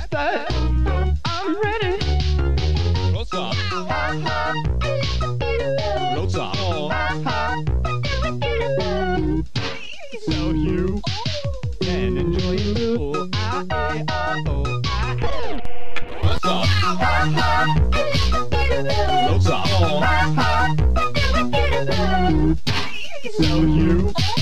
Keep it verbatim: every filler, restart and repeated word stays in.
said, I'm ready. Close up. Close up. So you can enjoy it too. Ah, eh, ah, oh, ah, eh. Close up. Close up. So you